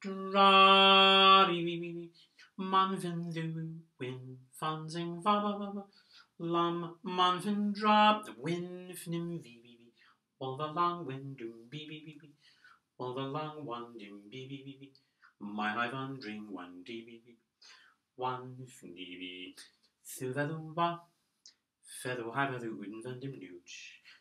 dra bee bee bee bee. Man fin do win fan sing va va va va. Lam man fin drop win fnim bee bee bee. All the long wind doom bee bee bee bee. All the long one doom bee bee bee bee. My high van dring one dee bee bee. One fin dee bee. Thu va do va. Feather have the wooden van dem nooch.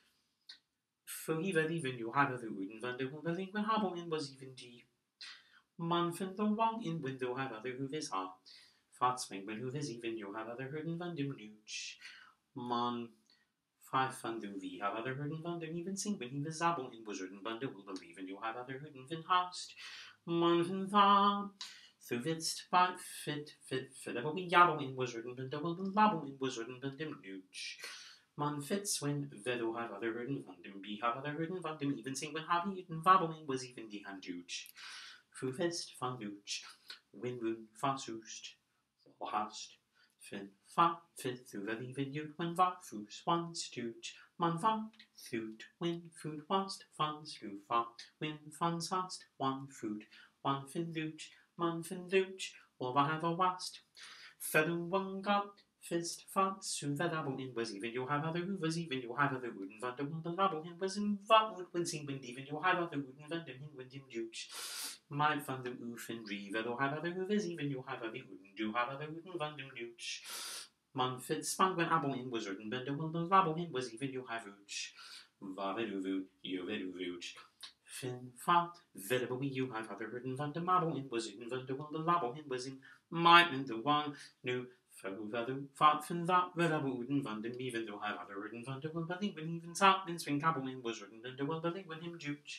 For even you have the wooden van de wooden when Habelin was even D. Man fin the wang in window have other who is ha. Fatsming when who is even you have other hurden van dem nooch. Man 5 van do we have other hurden van dem even sing when he was Zabel in wizard van de will believe in you have other hurden van hast. Man fin tha. So witst by fit, aber we jabel in wizard and the will label in wizard and dem nooch. Man fits when vedo have other hurden van dem be have other hurden van dem even sing when happy eaten vabeling was even die hand dooch. Fu fist van dooch. Win woon fa soest. Or hast. Fin fa fit through the even you when va foos once dooch. Man va food win food wast fun slew fa win fun hast one food. One fin dooch. Man fin dooch, or va have a wast. Fedu one got fist fat, so that double in was even you have other hoovers, even you have other wooden van der the double in was in vat wood when sing wind, even you have other wooden van dem in wind in dooch. My van dem oof and reeve, or have other hoovers, even you have other wooden, do have other wooden van dem dooch. Man fit spang when able in wizard and bend the double in was even you have ooch. Va vedu voot, you vedu vooch. Fin fa verbo you have other written van de marble in was in van de will the label in was in might in the one new Fatu fat fin that verbo wooden van dem even though have other written van de will believe when even sat in swing cable in was written and de will believe when him juch.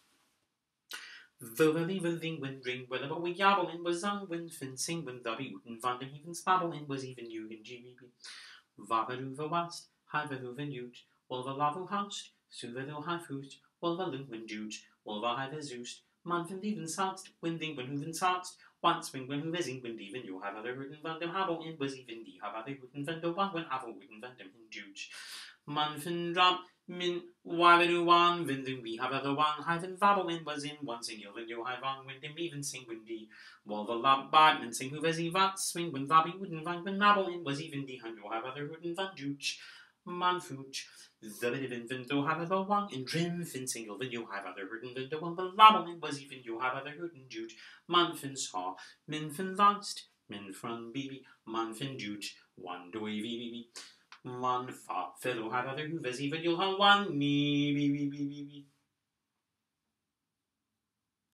Though believe a thing when ring whether we yabble in was on when fin sing when the wooden van dem even spabble in was even you in GBB. Vaveru the wast, haveru the newt, all the lavo house, suveru high food. Well, the link when juge, well, the high Zeus, man van even satst, winding when hooven satst, once when hoover zing when even you have other written van dem habo in was even die have other written van de one when have written van dem in juge. Man van drop, min, why do one, winding we have other one, high van vabo in was in one single when you have on when dem even sing when die, well, the lab bad and sing hoover zi vat swing when vabi wooden van when nabo in was even die hand you have other written van juge. Man fooch. The bit of window have other one in trim fin single when you have other hurden window and the label was even you have other hurden juge. Man fin saw, min fin last, min front baby, man fin juge, one doy baby. Man fa fellow have other who was even you'll have one me baby.